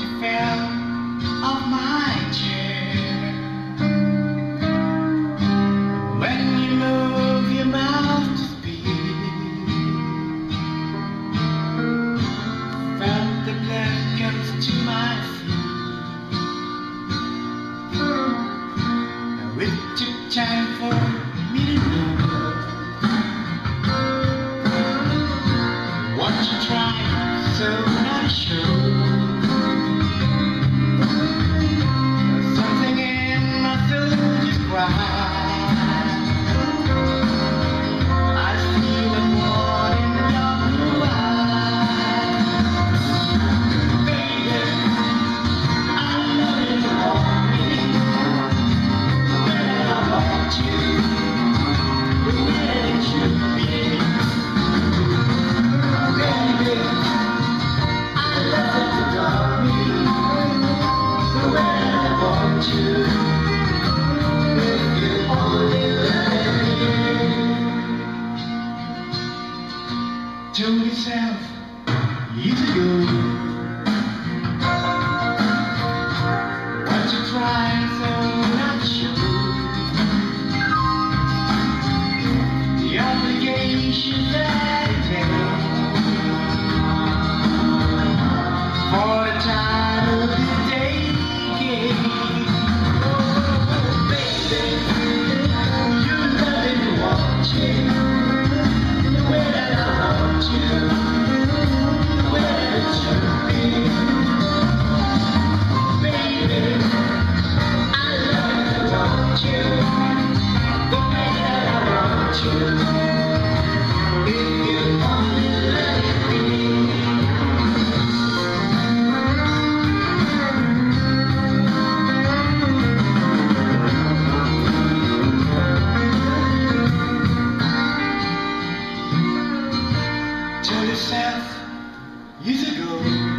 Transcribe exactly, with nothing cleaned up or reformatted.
you fell off my chair. When you move your mouth to speak, felt the blood comes to my feet. Now it took time for me to know what you tried so not to show. Something in my soul just cried. I feel it more in your blue eyes. Baby, I know you want me the way that I want you, the way it should be. Baby, I love you, love me the way that I want you. If you only let me. Told yourself years ago, what you tried so not to show. The obligations that you made for the time of the day came. Oh, baby, you know that you want you the way that I want you, the way that it should be. Baby, I love you, want you the way that I want you. If you only let it be. Tell yourself years ago